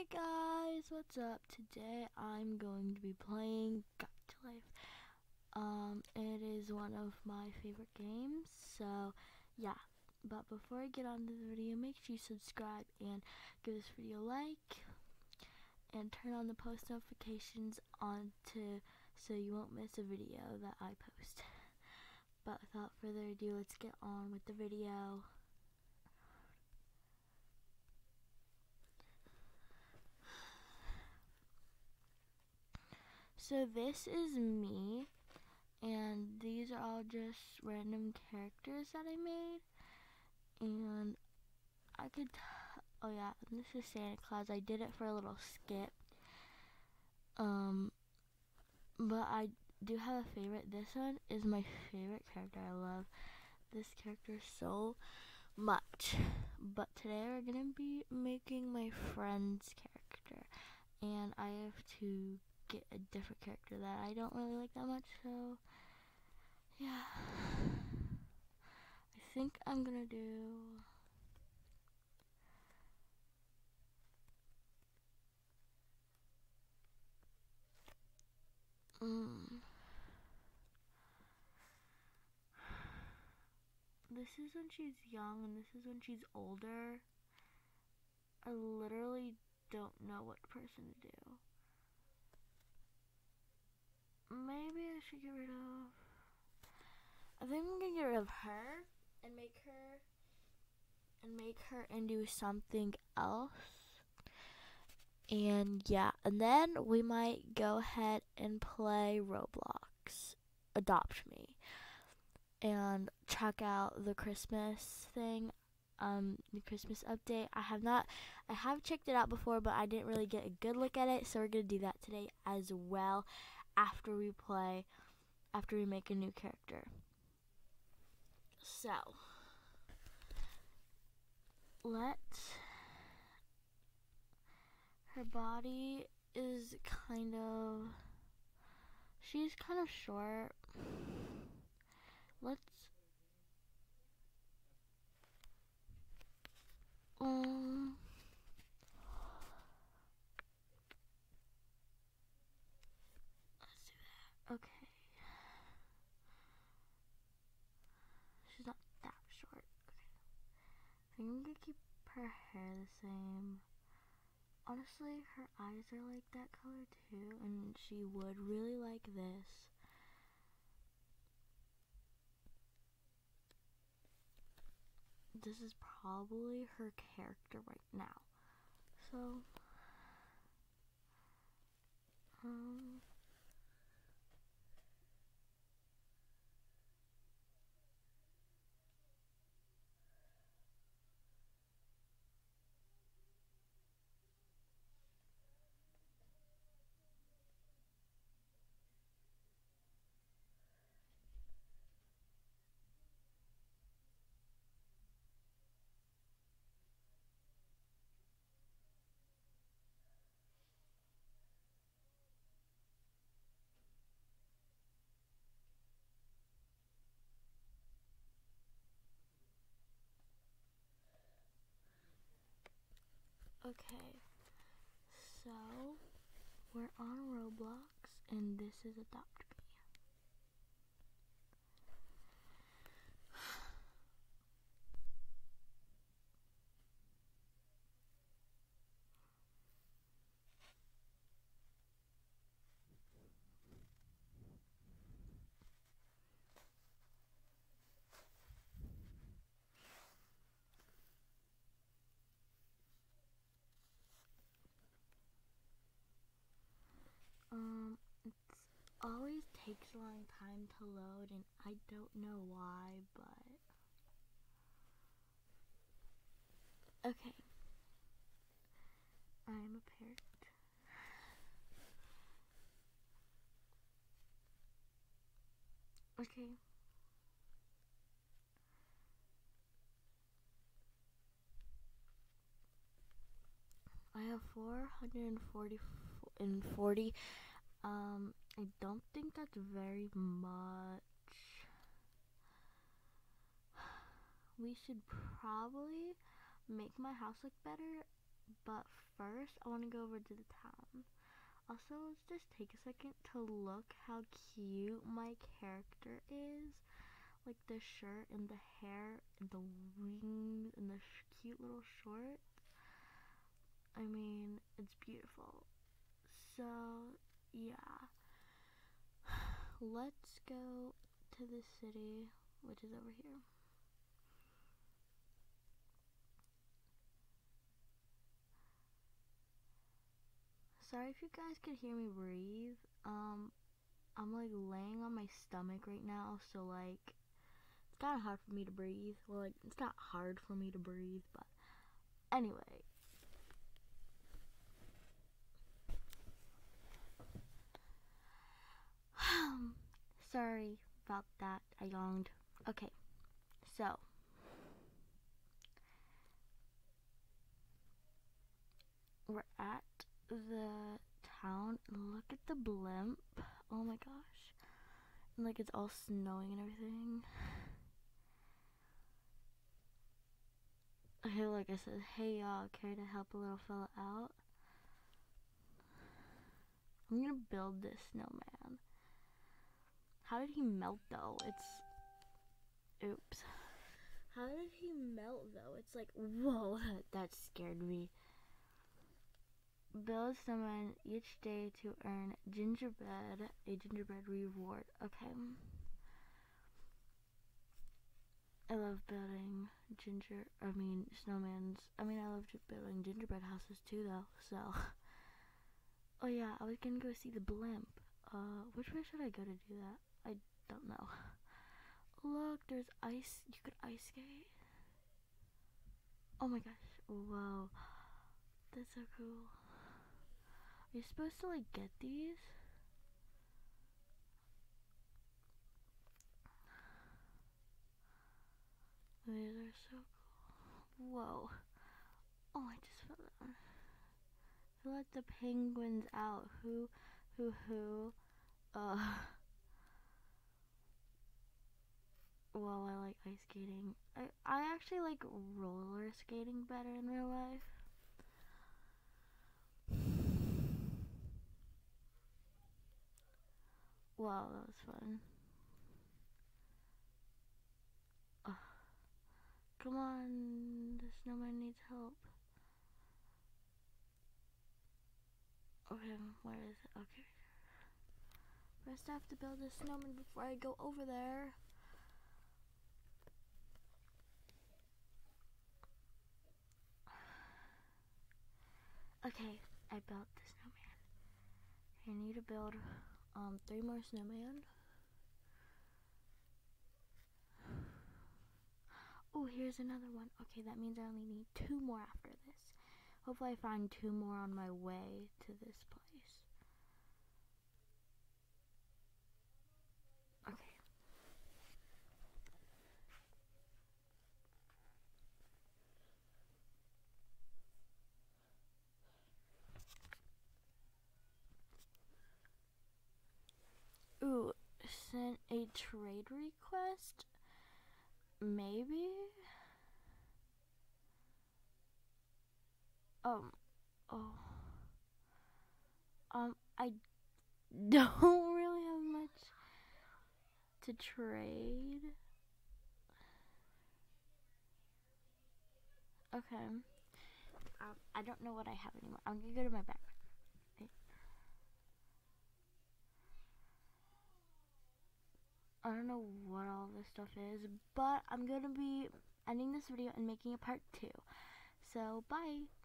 Hey guys, what's up? Today I'm going to be playing Got to Life. It is one of my favorite games, so yeah. But before I get on to the video, make sure you subscribe and give this video a like and turn on the post notifications so you won't miss a video that I post. But without further ado, let's get on with the video. So this is me, and these are all just random characters that I made. And oh yeah, this is Santa Claus. I did it for a little skit. But I do have a favorite. This one is my favorite character. I love this character so much. But today we're gonna be making my friend's character, and I have to get a different character that I don't really like that much. So yeah, I think I'm gonna do this is when she's young and this is when she's older. I literally don't know what person to do. Maybe I should get rid of, I think I'm gonna get rid of her and make her into something else. And yeah, and then we might go ahead and play Roblox, Adopt Me, and check out the Christmas thing, the Christmas update. I have checked it out before, but I didn't really get a good look at it, so we're gonna do that today as well after we make a new character. So her body is she's kind of short. Let's do that. Okay. She's not that short. Okay. I think I'm gonna keep her hair the same. Honestly, her eyes are like that color too, and she would really like this. This is probably her character right now. So, okay. So, we're on Roblox, and this is Adopt Me. It always takes a long time to load, and I don't know why, but okay. I'm a parrot. Okay. I have 440. I don't think that's very much. We should probably make my house look better but first I want to go over to the town. Also, let's just take a second to look how cute my character is. Like the shirt and the hair and the wings and the cute little shorts. I mean, it's beautiful. So, yeah. Let's go to the city, which is over here. Sorry if you guys could hear me breathe. I'm like laying on my stomach right now, so like it's kind of hard for me to breathe. Well, like it's not hard for me to breathe, but anyway. Sorry about that. I yawned. Okay, so we're at the town. Look at the blimp. Oh my gosh. And like it's all snowing and everything. Okay, like I said, hey y'all, care to help a little fella out? I'm gonna build this snowman. How did he melt though? Oops. How did he melt though? It's like, whoa, that scared me. Build snowman each day to earn a gingerbread reward. Okay. I love building snowmans. I love building gingerbread houses too though, so. Oh yeah, I was gonna go see the blimp. Which way should I go to do that? I don't know. Look, there's ice. You could ice skate. Oh my gosh. Whoa. That's so cool. Are you supposed to like get these? These are so cool. Whoa. Oh, I just fell down. Let the penguins out. Who? Uh. Well, I like ice skating. I actually like roller skating better in real life. Wow, that was fun. Come on, the snowman needs help. Okay, where is it? Okay. First I have to build a snowman before I go over there. Okay, I built the snowman. I need to build 3 more snowman. Oh, here's another one. Okay, that means I only need 2 more after this. Hopefully I find 2 more on my way to this place. Okay. Ooh, sent a trade request? Maybe? Oh. I don't really have much to trade. Okay. I don't know what I have anymore. I'm gonna go to my backpack. Okay. I don't know what all this stuff is, but I'm gonna be ending this video and making a part 2. So, bye!